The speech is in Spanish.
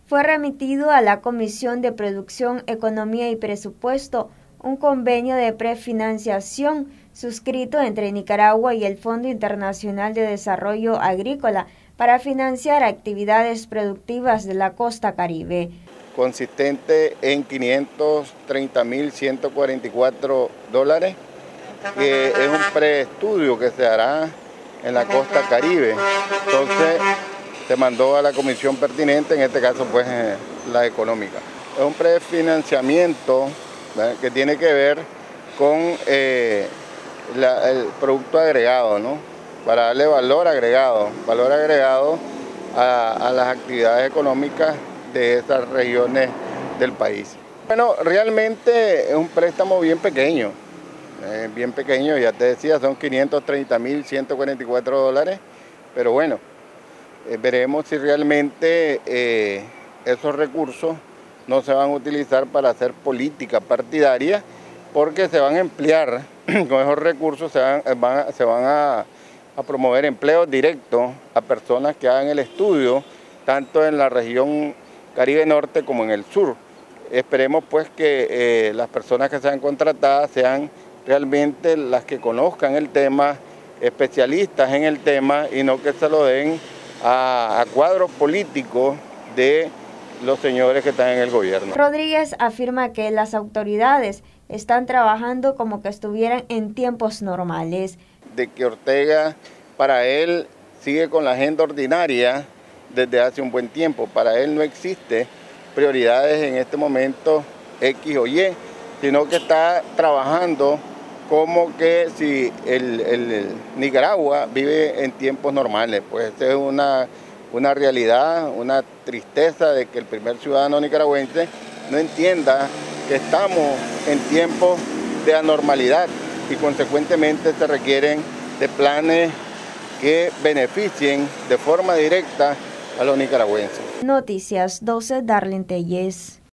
fue remitido a la Comisión de Producción, Economía y Presupuesto un convenio de prefinanciación suscrito entre Nicaragua y el Fondo Internacional de Desarrollo Agrícola para financiar actividades productivas de la costa Caribe. Consistente en $530.144, que es un preestudio que se hará en la costa Caribe. Entonces se mandó a la comisión pertinente, en este caso pues la económica. Es un prefinanciamiento, ¿verdad?, que tiene que ver con el producto agregado, ¿no?, para darle valor agregado a las actividades económicas de esas regiones del país. Bueno, realmente es un préstamo bien pequeño, ya te decía, son $530.144, pero bueno, veremos si realmente esos recursos no se van a utilizar para hacer política partidaria, porque se van a emplear, con esos recursos se van a promover empleos directos a personas que hagan el estudio, tanto en la región Caribe Norte como en el sur. Esperemos pues que las personas que sean contratadas sean realmente las que conozcan el tema, especialistas en el tema, y no que se lo den a cuadros políticos de los señores que están en el gobierno. Rodríguez afirma que las autoridades están trabajando como que estuvieran en tiempos normales. De que Ortega, para él, sigue con la agenda ordinaria desde hace un buen tiempo. Para él no existe prioridades en este momento X o Y, sino que está trabajando como que si el Nicaragua vive en tiempos normales. Pues esa es una realidad, una tristeza de que el primer ciudadano nicaragüense no entienda que estamos en tiempos de anormalidad y consecuentemente se requieren de planes que beneficien de forma directa a los nicaragüenses. Noticias 12, Darlene Telles.